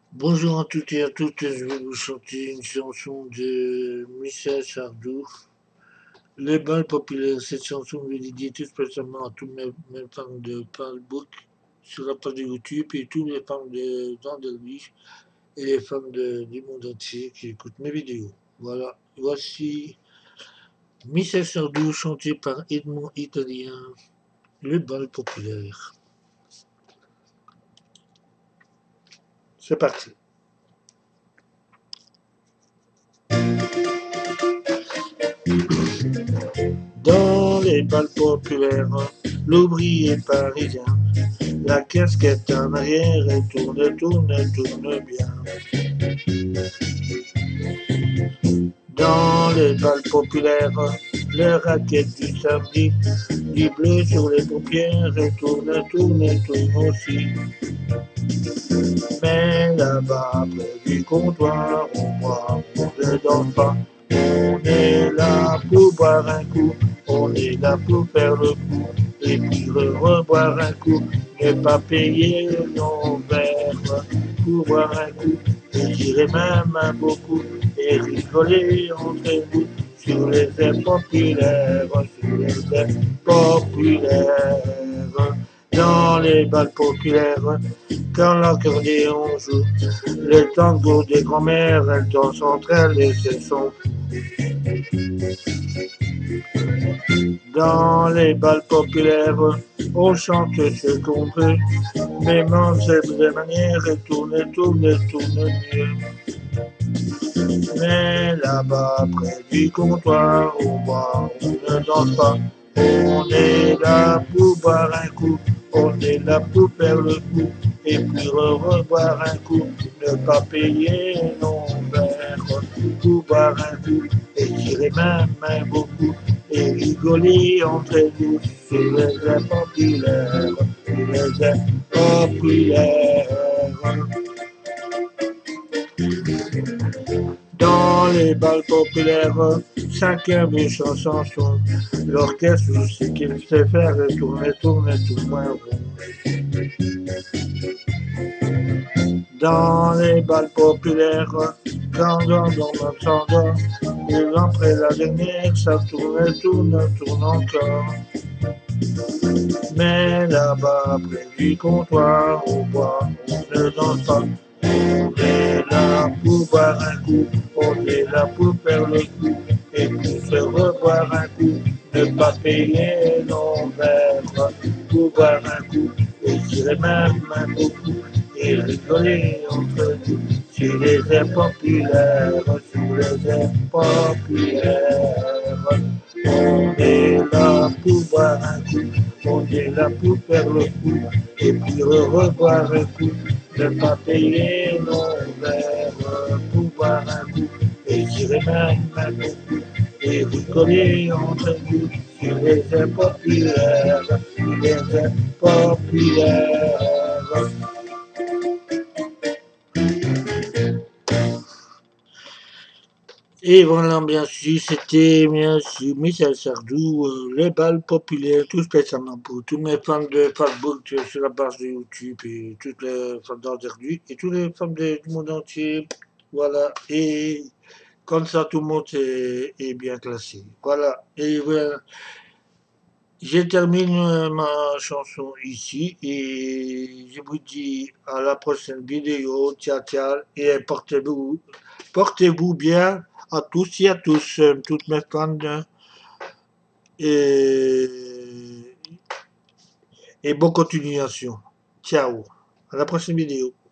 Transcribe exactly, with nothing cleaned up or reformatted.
Bonjour à toutes et à toutes, je vais vous chanter une chanson de Michel Sardou, Les balles populaires. Cette chanson est dédiée tout spécialement à tous mes, mes fans de Facebook sur la page de YouTube et tous les fans de d'Anderlecht et les fans de, du monde entier qui écoutent mes vidéos. Voilà, voici Michel Sardou chanté par Edmond Italien, Les balles populaires. C'est parti. Dans les balles populaires, l'ouvrier parisien, la casquette en arrière, elle tourne, tourne, tourne bien. Dans les balles populaires, les raquettes du samedi, du bleu sur les paupières, elle tourne, tourne, tourne aussi. Mais là-bas, près du comptoir, on boit, on ne danse pas. On est là pour boire un coup, on est là pour faire le coup, et puis reboire un coup, ne pas payer nos verres pour boire un coup, et tirer même un beau coup, et rigoler entre nous sur les airs populaires, sur les airs populaires. Dans les balles populaires, quand l'accordéon joue, le tango des grands-mères, elles dansent entre elles et se sont. Dans les balles populaires, on chante ce qu'on veut, même en de manière, et tourne, tourne, tourne mieux. Mais là-bas, près du comptoir, on boit, on ne danse pas. On est là pour boire un coup, on est là pour faire le coup, et puis revoir un coup, ne pas payer nos verres, pour boire un coup, et tirer même un beau coup, et rigoler entre nous sur les airs populaires, sur les airs populaires. Dans les balles populaires, chacun veut son chanson. L'orchestre, ce qu'il sait faire, tourne, tourne, tout moins rond. Dans les balles populaires, quand on s'endort, et après la dernière, ça tourne, tourne, tourne encore. Mais là-bas, près du comptoir, on boit, on ne danse pas. On est là pour boire un coup, on est là pour faire le coup, et pour se revoir un coup, ne pas payer nos verres, pour boire un coup, et tirer même un beau coup, et rigoler entre nous, sur les airs populaires, sur les airs populaires. On est là pour boire un coup, on est là pour faire le coup, et puis revoir un coup, ne pas payer nos verres, pour boire un coup, et tirer même un beau coup, et rigoler entre nous, sur les airs populaires, sur les airs populaires. Et voilà, bien sûr, c'était bien sûr Michel Sardou, euh, les balles populaires, tout spécialement pour tous mes fans de Facebook euh, sur la page de YouTube et toutes les fans d'Anderlecht et tous les fans de- du monde entier. Voilà, et comme ça, tout le monde est, est bien classé. Voilà, et voilà. Je termine euh, ma chanson ici et je vous dis à la prochaine vidéo. Ciao, ciao, et portez-vous, portez-vous bien à tous et à tous, euh, toutes mes fans, euh, et, et bonne continuation. Ciao, à la prochaine vidéo.